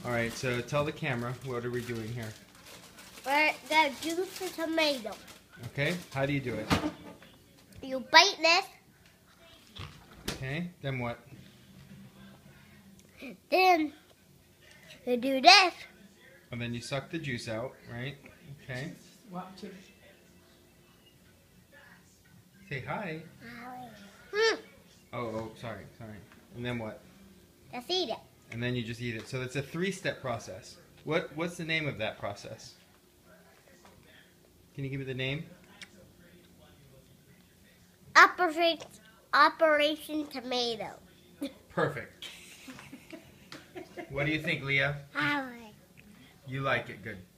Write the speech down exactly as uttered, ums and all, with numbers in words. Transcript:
Alright, so tell the camera, what are we doing here? We're gonna juice the tomato. Okay, how do you do it? You bite this, Okay, then what? then you do this. And then you suck the juice out, right? Okay. Watch it. Say hi. Hmm. Oh, oh, sorry, sorry. And then what? Just eat it. And then you just eat it. So it's a three-step process. What What's the name of that process? Can you give me the name? Operation, Operation Tomato. Perfect. What do you think, Leah? Hi. You like it, good.